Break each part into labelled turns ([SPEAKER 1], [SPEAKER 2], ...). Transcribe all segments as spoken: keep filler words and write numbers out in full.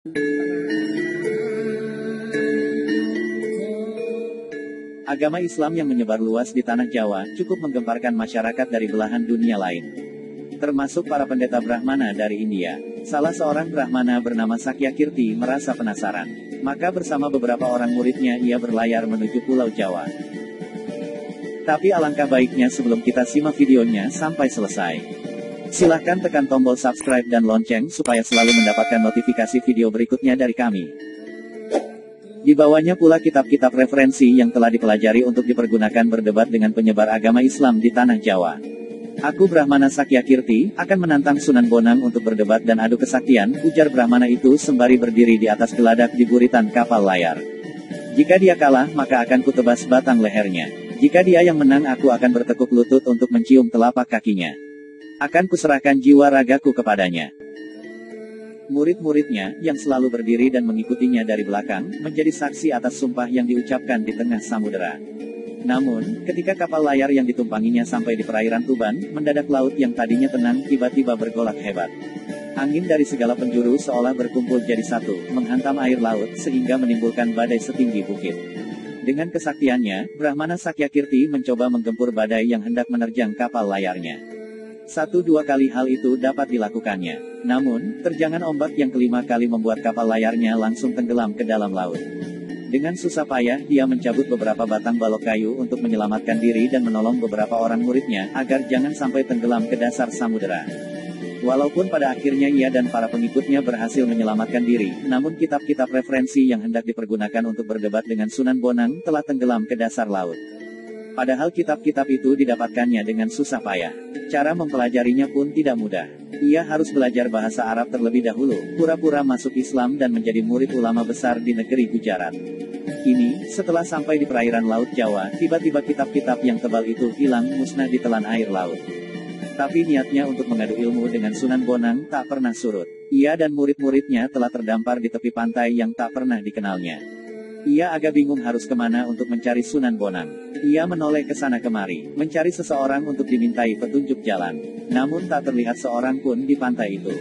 [SPEAKER 1] Agama Islam yang menyebar luas di tanah Jawa cukup menggemparkan masyarakat dari belahan dunia lain, termasuk para pendeta Brahmana dari India. Salah seorang Brahmana bernama Sakyakirti merasa penasaran, maka bersama beberapa orang muridnya ia berlayar menuju Pulau Jawa. Tapi alangkah baiknya sebelum kita simak videonya sampai selesai, silahkan tekan tombol subscribe dan lonceng supaya selalu mendapatkan notifikasi video berikutnya dari kami. Di bawahnya pula kitab-kitab referensi yang telah dipelajari untuk dipergunakan berdebat dengan penyebar agama Islam di tanah Jawa. Aku Brahmana Sakyakirti, akan menantang Sunan Bonang untuk berdebat dan adu kesaktian, ujar Brahmana itu sembari berdiri di atas geladak di buritan kapal layar. Jika dia kalah, maka akan kutebas batang lehernya. Jika dia yang menang, aku akan bertekuk lutut untuk mencium telapak kakinya. Akan kuserahkan jiwa ragaku kepadanya. Murid-muridnya, yang selalu berdiri dan mengikutinya dari belakang, menjadi saksi atas sumpah yang diucapkan di tengah samudera. Namun, ketika kapal layar yang ditumpanginya sampai di perairan Tuban, mendadak laut yang tadinya tenang tiba-tiba bergolak hebat. Angin dari segala penjuru seolah berkumpul jadi satu, menghantam air laut, sehingga menimbulkan badai setinggi bukit. Dengan kesaktiannya, Brahmana Sakyakirti mencoba menggempur badai yang hendak menerjang kapal layarnya. Satu dua kali hal itu dapat dilakukannya. Namun, terjangan ombak yang kelima kali membuat kapal layarnya langsung tenggelam ke dalam laut. Dengan susah payah, dia mencabut beberapa batang balok kayu untuk menyelamatkan diri dan menolong beberapa orang muridnya, agar jangan sampai tenggelam ke dasar samudera. Walaupun pada akhirnya ia dan para pengikutnya berhasil menyelamatkan diri, namun kitab-kitab referensi yang hendak dipergunakan untuk berdebat dengan Sunan Bonang telah tenggelam ke dasar laut. Padahal kitab-kitab itu didapatkannya dengan susah payah. Cara mempelajarinya pun tidak mudah. Ia harus belajar bahasa Arab terlebih dahulu, pura-pura masuk Islam dan menjadi murid ulama besar di negeri Gujarat. Kini, setelah sampai di perairan Laut Jawa, tiba-tiba kitab-kitab yang tebal itu hilang musnah di telan air laut. Tapi niatnya untuk mengadu ilmu dengan Sunan Bonang tak pernah surut. Ia dan murid-muridnya telah terdampar di tepi pantai yang tak pernah dikenalnya. Ia agak bingung harus kemana untuk mencari Sunan Bonang. Ia menoleh ke sana kemari, mencari seseorang untuk dimintai petunjuk jalan. Namun tak terlihat seorang pun di pantai itu.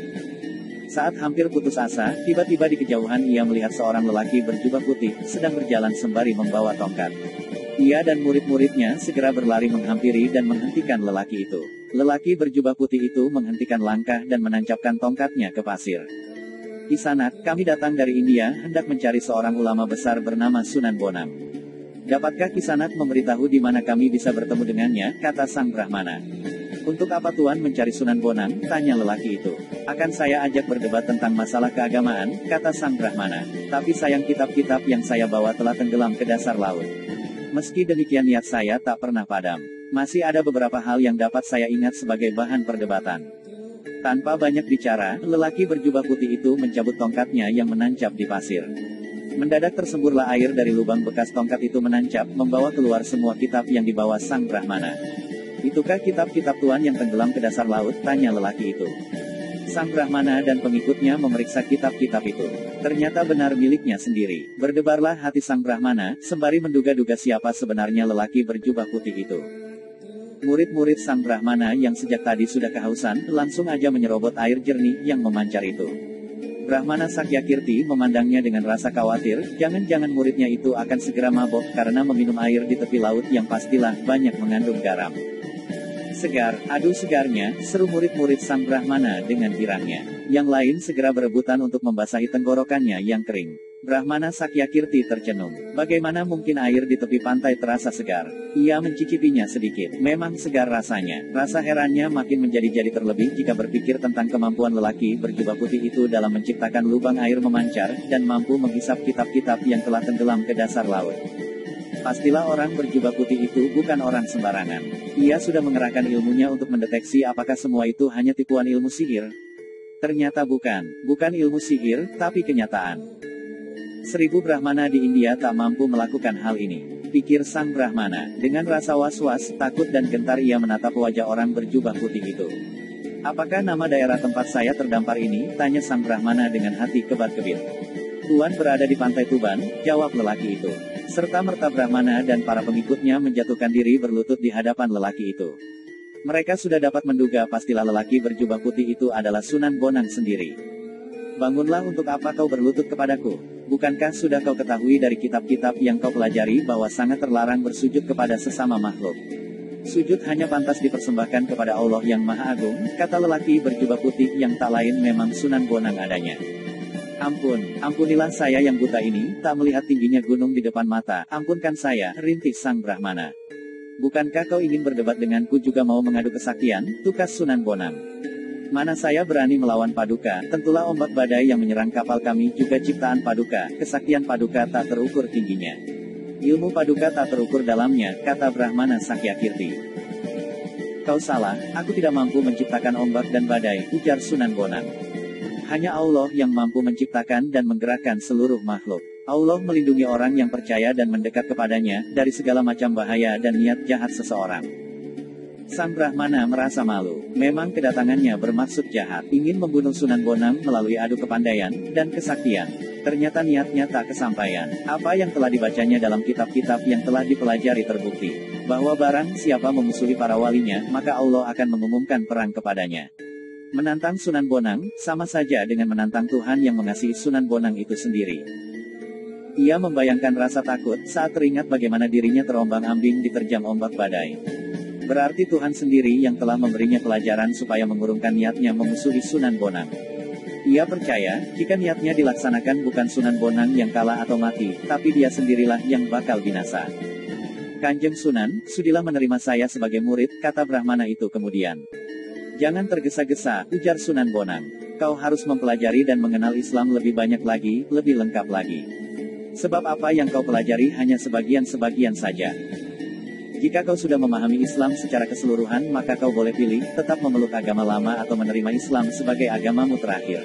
[SPEAKER 1] Saat hampir putus asa, tiba-tiba di kejauhan ia melihat seorang lelaki berjubah putih, sedang berjalan sembari membawa tongkat. Ia dan murid-muridnya segera berlari menghampiri dan menghentikan lelaki itu. Lelaki berjubah putih itu menghentikan langkah dan menancapkan tongkatnya ke pasir. Kisanak, kami datang dari India, hendak mencari seorang ulama besar bernama Sunan Bonang. Dapatkah Kisanak memberitahu di mana kami bisa bertemu dengannya, kata sang Brahmana. Untuk apa Tuan mencari Sunan Bonang, tanya lelaki itu. Akan saya ajak berdebat tentang masalah keagamaan, kata sang Brahmana. Tapi sayang kitab-kitab yang saya bawa telah tenggelam ke dasar laut. Meski demikian niat saya tak pernah padam. Masih ada beberapa hal yang dapat saya ingat sebagai bahan perdebatan. Tanpa banyak bicara, lelaki berjubah putih itu mencabut tongkatnya yang menancap di pasir. Mendadak tersemburlah air dari lubang bekas tongkat itu menancap, membawa keluar semua kitab yang dibawa sang Brahmana. Itukah kitab-kitab Tuan yang tenggelam ke dasar laut? Tanya lelaki itu. Sang Brahmana dan pengikutnya memeriksa kitab-kitab itu. Ternyata benar miliknya sendiri. Berdebarlah hati sang Brahmana, sembari menduga-duga siapa sebenarnya lelaki berjubah putih itu. Murid-murid sang Brahmana yang sejak tadi sudah kehausan, langsung aja menyerobot air jernih yang memancar itu. Brahmana Sakyakirti memandangnya dengan rasa khawatir, jangan-jangan muridnya itu akan segera mabok karena meminum air di tepi laut yang pastilah banyak mengandung garam. Segar, aduh segarnya, seru murid-murid sang Brahmana dengan girangnya. Yang lain segera berebutan untuk membasahi tenggorokannya yang kering. Brahmana Sakyakirti tercenung. Bagaimana mungkin air di tepi pantai terasa segar? Ia mencicipinya sedikit. Memang segar rasanya. Rasa herannya makin menjadi-jadi terlebih jika berpikir tentang kemampuan lelaki berjubah putih itu dalam menciptakan lubang air memancar, dan mampu menghisap kitab-kitab yang telah tenggelam ke dasar laut. Pastilah orang berjubah putih itu bukan orang sembarangan. Ia sudah mengerahkan ilmunya untuk mendeteksi apakah semua itu hanya tipuan ilmu sihir. Ternyata bukan. Bukan ilmu sihir, tapi kenyataan. Seribu Brahmana di India tak mampu melakukan hal ini, pikir sang Brahmana. Dengan rasa was-was, takut dan gentar ia menatap wajah orang berjubah putih itu. Apakah nama daerah tempat saya terdampar ini? Tanya sang Brahmana dengan hati kebat-kebit. Tuan berada di pantai Tuban, jawab lelaki itu. Serta-merta Brahmana dan para pengikutnya menjatuhkan diri berlutut di hadapan lelaki itu. Mereka sudah dapat menduga pastilah lelaki berjubah putih itu adalah Sunan Bonang sendiri. Bangunlah, untuk apa kau berlutut kepadaku? Bukankah sudah kau ketahui dari kitab-kitab yang kau pelajari bahwa sangat terlarang bersujud kepada sesama makhluk? Sujud hanya pantas dipersembahkan kepada Allah yang Maha Agung, kata lelaki berjubah putih yang tak lain memang Sunan Bonang adanya. Ampun, ampunilah saya yang buta ini, tak melihat tingginya gunung di depan mata, ampunkan saya, rintih sang Brahmana. Bukankah kau ingin berdebat denganku juga mau mengadu kesaktian, tukas Sunan Bonang? Mana saya berani melawan Paduka, tentulah ombak badai yang menyerang kapal kami juga ciptaan Paduka, kesaktian Paduka tak terukur tingginya. Ilmu Paduka tak terukur dalamnya, kata Brahmana Sakyakirti. Kau salah, aku tidak mampu menciptakan ombak dan badai, ujar Sunan Bonang. Hanya Allah yang mampu menciptakan dan menggerakkan seluruh makhluk. Allah melindungi orang yang percaya dan mendekat kepadanya, dari segala macam bahaya dan niat jahat seseorang. Sang Brahmana merasa malu. Memang kedatangannya bermaksud jahat, ingin membunuh Sunan Bonang melalui adu kepandaian dan kesaktian. Ternyata niatnya tak kesampaian. Apa yang telah dibacanya dalam kitab-kitab yang telah dipelajari terbukti, bahwa barang siapa memusuhi para walinya, maka Allah akan mengumumkan perang kepadanya. Menantang Sunan Bonang, sama saja dengan menantang Tuhan yang mengasihi Sunan Bonang itu sendiri. Ia membayangkan rasa takut, saat teringat bagaimana dirinya terombang-ambing diterjang ombak badai. Berarti Tuhan sendiri yang telah memberinya pelajaran supaya mengurungkan niatnya memusuhi Sunan Bonang. Ia percaya, jika niatnya dilaksanakan bukan Sunan Bonang yang kalah atau mati, tapi dia sendirilah yang bakal binasa. Kanjeng Sunan, sudilah menerima saya sebagai murid, kata Brahmana itu kemudian. Jangan tergesa-gesa, ujar Sunan Bonang. Kau harus mempelajari dan mengenal Islam lebih banyak lagi, lebih lengkap lagi. Sebab apa yang kau pelajari hanya sebagian-sebagian saja. Jika kau sudah memahami Islam secara keseluruhan, maka kau boleh pilih, tetap memeluk agama lama atau menerima Islam sebagai agamamu terakhir.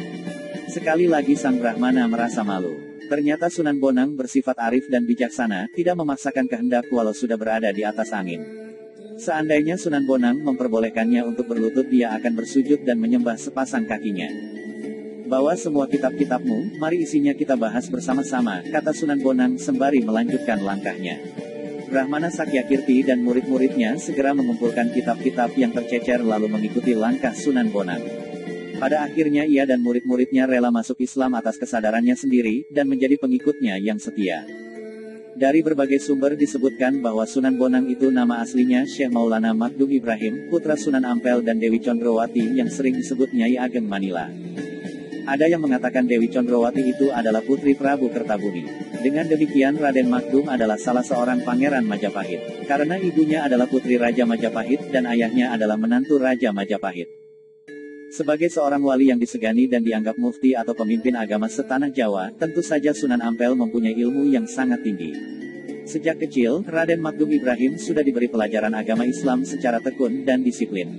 [SPEAKER 1] Sekali lagi sang Brahmana merasa malu. Ternyata Sunan Bonang bersifat arif dan bijaksana, tidak memaksakan kehendak walau sudah berada di atas angin. Seandainya Sunan Bonang memperbolehkannya untuk berlutut, dia akan bersujud dan menyembah sepasang kakinya. Bawa semua kitab-kitabmu, mari isinya kita bahas bersama-sama, kata Sunan Bonang sembari melanjutkan langkahnya. Brahmana Sakyakirti dan murid-muridnya segera mengumpulkan kitab-kitab yang tercecer lalu mengikuti langkah Sunan Bonang. Pada akhirnya ia dan murid-muridnya rela masuk Islam atas kesadarannya sendiri, dan menjadi pengikutnya yang setia. Dari berbagai sumber disebutkan bahwa Sunan Bonang itu nama aslinya Syekh Maulana Magdum Ibrahim, putra Sunan Ampel dan Dewi Condrowati yang sering disebut Nyai Ageng Manila. Ada yang mengatakan Dewi Condrowati itu adalah putri Prabu Kertabumi. Dengan demikian Raden Magdum adalah salah seorang pangeran Majapahit, karena ibunya adalah putri Raja Majapahit dan ayahnya adalah menantu Raja Majapahit. Sebagai seorang wali yang disegani dan dianggap mufti atau pemimpin agama setanah Jawa, tentu saja Sunan Ampel mempunyai ilmu yang sangat tinggi. Sejak kecil, Raden Magdum Ibrahim sudah diberi pelajaran agama Islam secara tekun dan disiplin.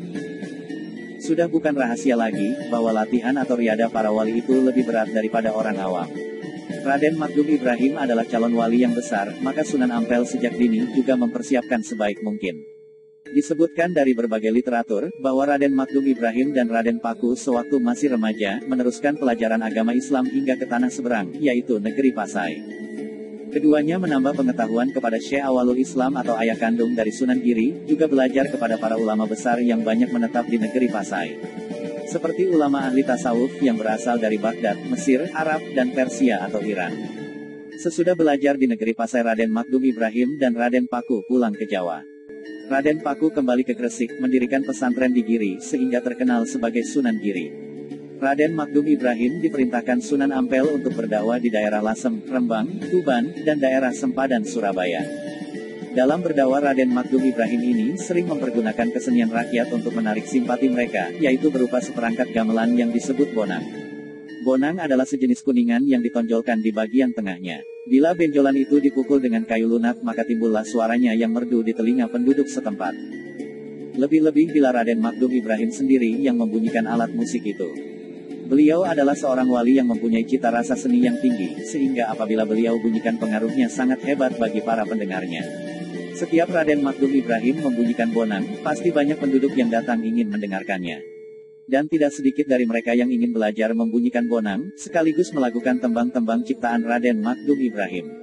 [SPEAKER 1] Sudah bukan rahasia lagi, bahwa latihan atau riada para wali itu lebih berat daripada orang awam. Raden Magdum Ibrahim adalah calon wali yang besar, maka Sunan Ampel sejak dini juga mempersiapkan sebaik mungkin. Disebutkan dari berbagai literatur, bahwa Raden Magdum Ibrahim dan Raden Paku sewaktu masih remaja, meneruskan pelajaran agama Islam hingga ke tanah seberang, yaitu negeri Pasai. Keduanya menambah pengetahuan kepada Syekh Awalul Islam atau ayah kandung dari Sunan Giri, juga belajar kepada para ulama besar yang banyak menetap di negeri Pasai. Seperti ulama ahli tasawuf yang berasal dari Baghdad, Mesir, Arab, dan Persia atau Iran. Sesudah belajar di negeri Pasai, Raden Magdum Ibrahim dan Raden Paku pulang ke Jawa. Raden Paku kembali ke Gresik, mendirikan pesantren di Giri, sehingga terkenal sebagai Sunan Giri. Raden Magdum Ibrahim diperintahkan Sunan Ampel untuk berdakwah di daerah Lasem, Rembang, Tuban, dan daerah Sempadan, Surabaya. Dalam berdakwah Raden Magdum Ibrahim ini sering mempergunakan kesenian rakyat untuk menarik simpati mereka, yaitu berupa seperangkat gamelan yang disebut bonang. Bonang adalah sejenis kuningan yang ditonjolkan di bagian tengahnya. Bila benjolan itu dipukul dengan kayu lunak, maka timbullah suaranya yang merdu di telinga penduduk setempat. Lebih-lebih bila Raden Magdum Ibrahim sendiri yang membunyikan alat musik itu. Beliau adalah seorang wali yang mempunyai cita rasa seni yang tinggi, sehingga apabila beliau bunyikan pengaruhnya sangat hebat bagi para pendengarnya. Setiap Raden Magdum Ibrahim membunyikan bonang, pasti banyak penduduk yang datang ingin mendengarkannya. Dan tidak sedikit dari mereka yang ingin belajar membunyikan bonang, sekaligus melakukan tembang-tembang ciptaan Raden Magdum Ibrahim.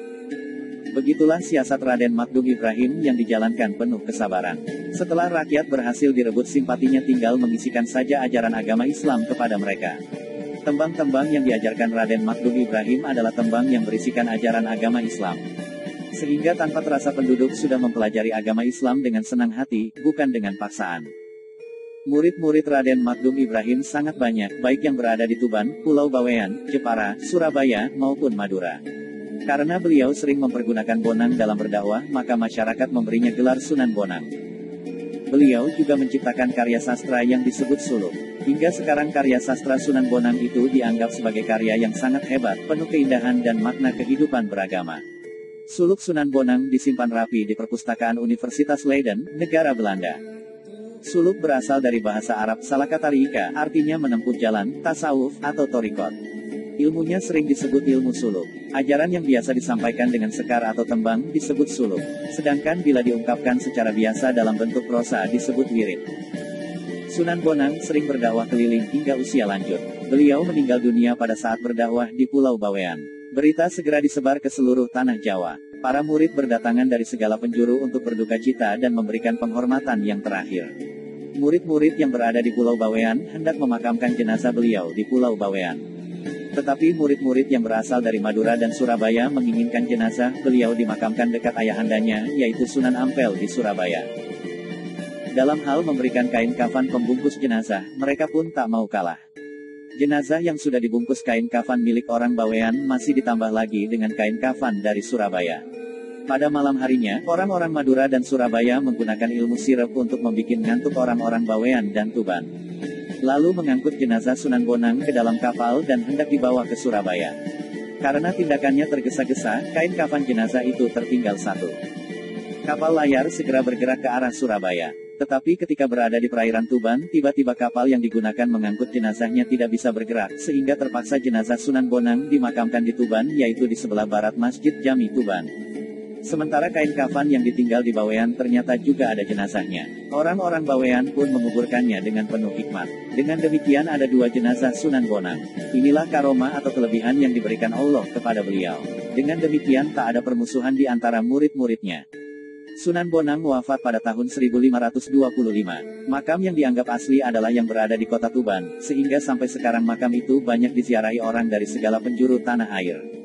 [SPEAKER 1] Begitulah siasat Raden Magdum Ibrahim yang dijalankan penuh kesabaran. Setelah rakyat berhasil direbut simpatinya, tinggal mengisikan saja ajaran agama Islam kepada mereka. Tembang-tembang yang diajarkan Raden Makdum Ibrahim adalah tembang yang berisikan ajaran agama Islam. Sehingga tanpa terasa penduduk sudah mempelajari agama Islam dengan senang hati, bukan dengan paksaan. Murid-murid Raden Makdum Ibrahim sangat banyak, baik yang berada di Tuban, Pulau Bawean, Jepara, Surabaya, maupun Madura. Karena beliau sering mempergunakan Bonang dalam berdakwah, maka masyarakat memberinya gelar Sunan Bonang. Beliau juga menciptakan karya sastra yang disebut suluk. Hingga sekarang karya sastra Sunan Bonang itu dianggap sebagai karya yang sangat hebat, penuh keindahan dan makna kehidupan beragama. Suluk Sunan Bonang disimpan rapi di perpustakaan Universitas Leiden, negara Belanda. Suluk berasal dari bahasa Arab salakatarika, artinya menempuh jalan, tasawuf, atau torikot. Ilmunya sering disebut ilmu suluk. Ajaran yang biasa disampaikan dengan sekar atau tembang disebut suluk. Sedangkan bila diungkapkan secara biasa dalam bentuk prosa disebut wirid. Sunan Bonang sering berdakwah keliling hingga usia lanjut. Beliau meninggal dunia pada saat berdakwah di Pulau Bawean. Berita segera disebar ke seluruh tanah Jawa. Para murid berdatangan dari segala penjuru untuk berduka cita dan memberikan penghormatan yang terakhir. Murid-murid yang berada di Pulau Bawean hendak memakamkan jenazah beliau di Pulau Bawean. Tetapi murid-murid yang berasal dari Madura dan Surabaya menginginkan jenazah beliau dimakamkan dekat ayahandanya, yaitu Sunan Ampel di Surabaya. Dalam hal memberikan kain kafan pembungkus jenazah, mereka pun tak mau kalah. Jenazah yang sudah dibungkus kain kafan milik orang Bawean masih ditambah lagi dengan kain kafan dari Surabaya. Pada malam harinya, orang-orang Madura dan Surabaya menggunakan ilmu sirep untuk membuat ngantuk orang-orang Bawean dan Tuban. Lalu mengangkut jenazah Sunan Bonang ke dalam kapal dan hendak dibawa ke Surabaya. Karena tindakannya tergesa-gesa, kain kafan jenazah itu tertinggal satu. Kapal layar segera bergerak ke arah Surabaya. Tetapi ketika berada di perairan Tuban, tiba-tiba kapal yang digunakan mengangkut jenazahnya tidak bisa bergerak, sehingga terpaksa jenazah Sunan Bonang dimakamkan di Tuban, yaitu di sebelah barat Masjid Jami Tuban. Sementara kain kafan yang ditinggal di Bawean ternyata juga ada jenazahnya. Orang-orang Bawean pun menguburkannya dengan penuh hikmat. Dengan demikian ada dua jenazah Sunan Bonang. Inilah karomah atau kelebihan yang diberikan Allah kepada beliau. Dengan demikian tak ada permusuhan di antara murid-muridnya. Sunan Bonang wafat pada tahun seribu lima ratus dua puluh lima. Makam yang dianggap asli adalah yang berada di kota Tuban, sehingga sampai sekarang makam itu banyak diziarahi orang dari segala penjuru tanah air.